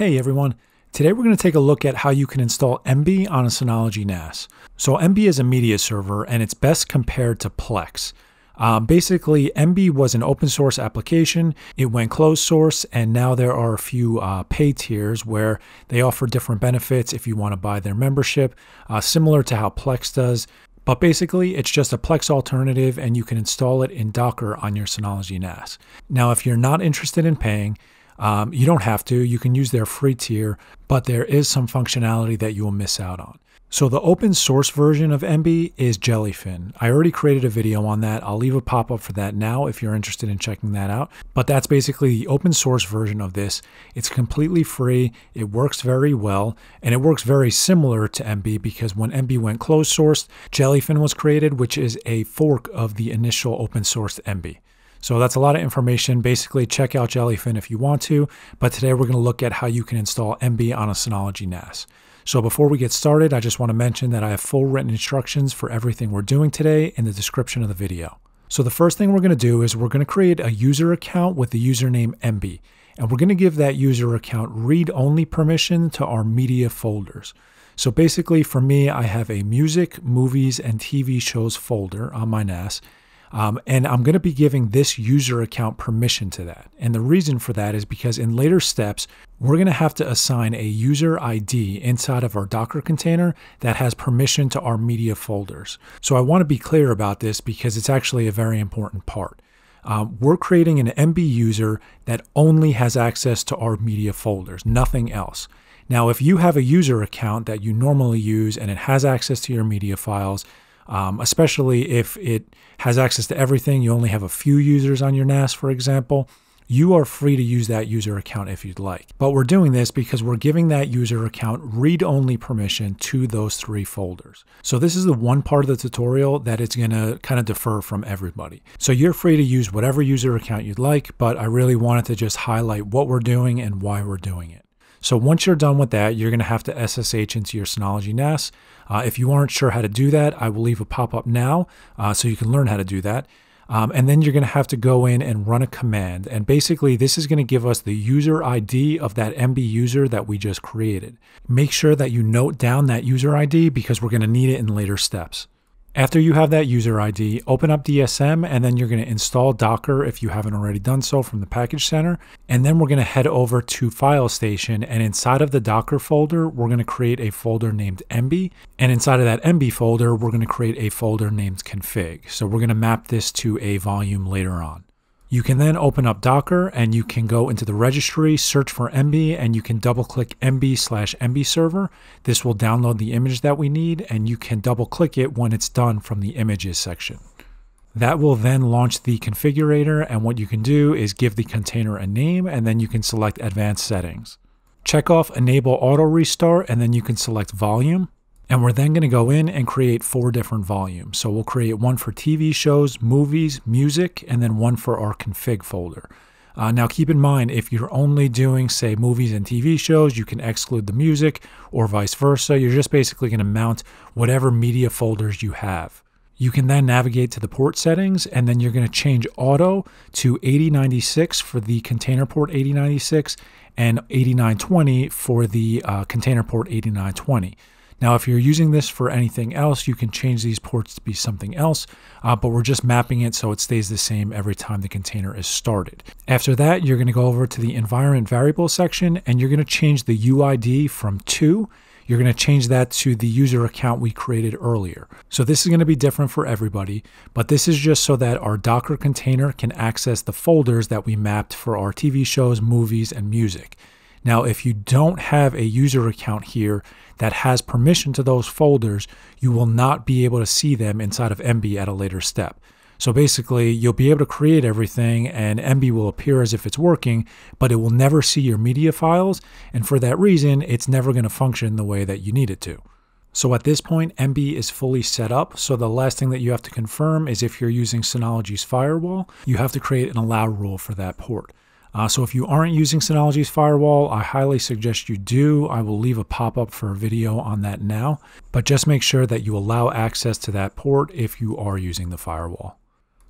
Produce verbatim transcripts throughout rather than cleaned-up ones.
Hey everyone, today we're going to take a look at how you can install Emby on a Synology N A S. So Emby is a media server and it's best compared to Plex. Uh, basically, Emby was an open source application, it went closed source, and now there are a few uh, pay tiers where they offer different benefits if you want to buy their membership, uh, similar to how Plex does. But basically, it's just a Plex alternative and you can install it in Docker on your Synology N A S. Now, if you're not interested in paying, Um, you don't have to, you can use their free tier, but there is some functionality that you will miss out on. So the open source version of Emby is Jellyfin. I already created a video on that. I'll leave a pop-up for that now if you're interested in checking that out. But that's basically the open source version of this. It's completely free, it works very well, and it works very similar to Emby because when Emby went closed sourced, Jellyfin was created, which is a fork of the initial open source Emby. So that's a lot of information. Basically, check out Jellyfin if you want to, but today we're going to look at how you can install Emby on a Synology N A S. So before we get started, I just want to mention that I have full written instructions for everything we're doing today in the description of the video. So the first thing we're going to do is we're going to create a user account with the username Emby, and we're going to give that user account read-only permission to our media folders. So basically for me, I have a music, movies, and T V shows folder on my N A S. Um, and I'm going to be giving this user account permission to that. And the reason for that is because in later steps, we're going to have to assign a user I D inside of our Docker container that has permission to our media folders. So I want to be clear about this because it's actually a very important part. Um, we're creating an Emby user that only has access to our media folders, nothing else. Now, if you have a user account that you normally use and it has access to your media files, Um, especially if it has access to everything, you only have a few users on your N A S, for example, you are free to use that user account if you'd like. But we're doing this because we're giving that user account read-only permission to those three folders. So this is the one part of the tutorial that it's going to kind of differ from everybody. So you're free to use whatever user account you'd like, but I really wanted to just highlight what we're doing and why we're doing it. So once you're done with that, you're going to have to S S H into your Synology N A S. Uh, if you aren't sure how to do that, I will leave a pop-up now uh, so you can learn how to do that. Um, and then you're going to have to go in and run a command. And basically, this is going to give us the user I D of that Emby user that we just created. Make sure that you note down that user I D because we're going to need it in later steps. After you have that user I D, open up D S M and then you're going to install Docker if you haven't already done so from the package center. And then we're going to head over to File Station, and inside of the Docker folder, we're going to create a folder named Emby. And inside of that Emby folder, we're going to create a folder named config. So we're going to map this to a volume later on. You can then open up Docker and you can go into the registry, search for Emby, and you can double click Emby slash Emby server. This will download the image that we need, and you can double click it when it's done from the images section. That will then launch the configurator, and what you can do is give the container a name, and then you can select advanced settings. Check off enable auto restart, and then you can select volume. And we're then going to go in and create four different volumes. So we'll create one for T V shows, movies, music, and then one for our config folder. Uh, now keep in mind, if you're only doing, say, movies and T V shows, you can exclude the music or vice versa. You're just basically going to mount whatever media folders you have. You can then navigate to the port settings, and then you're going to change auto to eighty ninety-six for the container port eighty ninety-six and eighty-nine twenty for the uh, container port eighty-nine twenty. Now, if you're using this for anything else, you can change these ports to be something else, uh, but we're just mapping it so it stays the same every time the container is started. After that, you're going to go over to the environment variable section, and you're going to change the U I D from two. You're going to change that to the user account we created earlier. So this is going to be different for everybody, but this is just so that our Docker container can access the folders that we mapped for our T V shows, movies, and music. Now, if you don't have a user account here that has permission to those folders, you will not be able to see them inside of Emby at a later step. So basically, you'll be able to create everything and Emby will appear as if it's working, but it will never see your media files. And for that reason, it's never going to function the way that you need it to. So at this point, Emby is fully set up. So the last thing that you have to confirm is if you're using Synology's firewall, you have to create an allow rule for that port. Uh, so if you aren't using Synology's firewall, I highly suggest you do. I will leave a pop-up for a video on that now, but just make sure that you allow access to that port if you are using the firewall.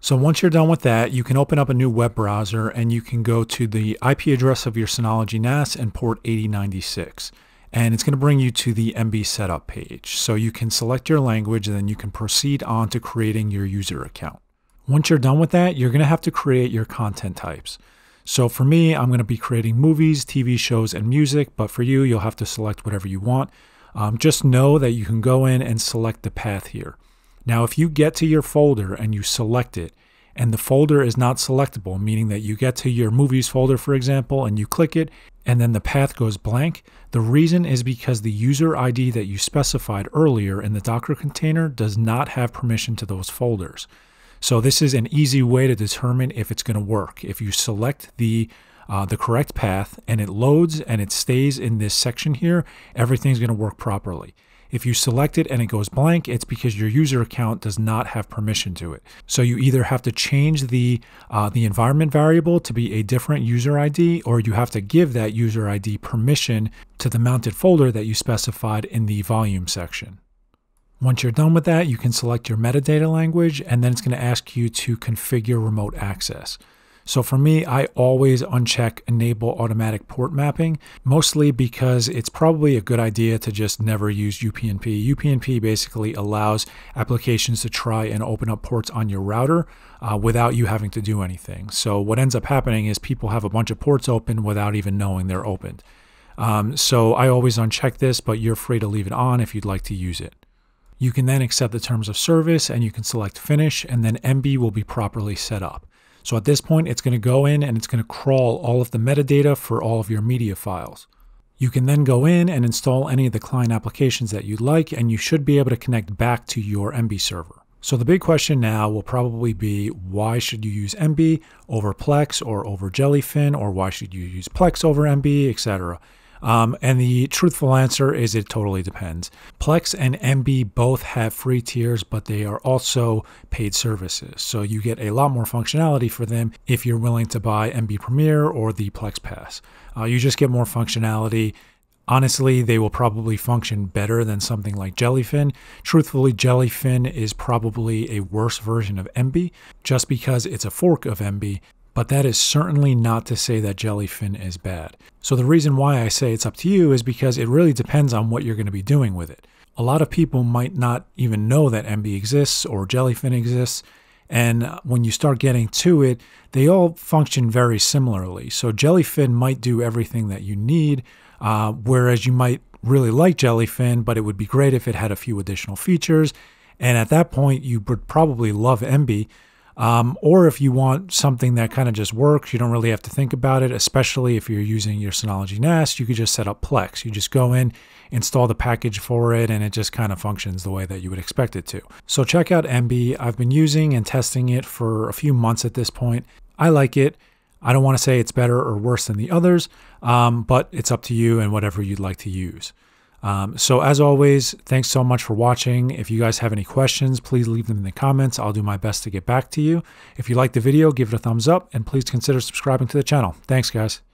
So once you're done with that, you can open up a new web browser and you can go to the I P address of your Synology N A S and port eighty ninety-six. And it's going to bring you to the Emby setup page. So you can select your language and then you can proceed on to creating your user account. Once you're done with that, you're going to have to create your content types. So for me, I'm going to be creating movies, T V shows, and music, but for you, you'll have to select whatever you want. Um, just know that you can go in and select the path here. Now, if you get to your folder and you select it, and the folder is not selectable, meaning that you get to your movies folder, for example, and you click it, and then the path goes blank, the reason is because the user I D that you specified earlier in the Docker container does not have permission to those folders. So this is an easy way to determine if it's going to work. If you select the uh, the correct path and it loads and it stays in this section here, everything's going to work properly. If you select it and it goes blank, it's because your user account does not have permission to it. So you either have to change the uh, the environment variable to be a different user I D, or you have to give that user I D permission to the mounted folder that you specified in the volume section. Once you're done with that, you can select your metadata language, and then it's going to ask you to configure remote access. So for me, I always uncheck enable automatic port mapping, mostly because it's probably a good idea to just never use U P n P. U P n P basically allows applications to try and open up ports on your router uh, without you having to do anything. So what ends up happening is people have a bunch of ports open without even knowing they're opened. Um, so I always uncheck this, but you're free to leave it on if you'd like to use it. You can then accept the terms of service and you can select finish, and then Emby will be properly set up. So at this point, it's going to go in and it's going to crawl all of the metadata for all of your media files. You can then go in and install any of the client applications that you'd like, and you should be able to connect back to your Emby server. So the big question now will probably be, why should you use Emby over Plex or over Jellyfin, or why should you use Plex over Emby, et cetera. Um, and the truthful answer is it totally depends. Plex and Emby both have free tiers, but they are also paid services. So you get a lot more functionality for them if you're willing to buy Emby Premier or the Plex Pass. Uh, you just get more functionality. Honestly, they will probably function better than something like Jellyfin. Truthfully, Jellyfin is probably a worse version of Emby just because it's a fork of Emby. But that is certainly not to say that Jellyfin is bad. So the reason why I say it's up to you is because it really depends on what you're going to be doing with it. A lot of people might not even know that Emby exists or Jellyfin exists. And when you start getting to it, they all function very similarly. So Jellyfin might do everything that you need, uh, whereas you might really like Jellyfin, but it would be great if it had a few additional features. And at that point, you would probably love Emby. Um, or if you want something that kind of just works, you don't really have to think about it, especially if you're using your Synology N A S, you could just set up Plex. You just go in, install the package for it, and it just kind of functions the way that you would expect it to. So check out Emby. I've been using and testing it for a few months at this point. I like it. I don't want to say it's better or worse than the others, um, but it's up to you and whatever you'd like to use. Um, so as always, thanks so much for watching. If you guys have any questions, please leave them in the comments. I'll do my best to get back to you. If you liked the video, give it a thumbs up, and please consider subscribing to the channel. Thanks, guys.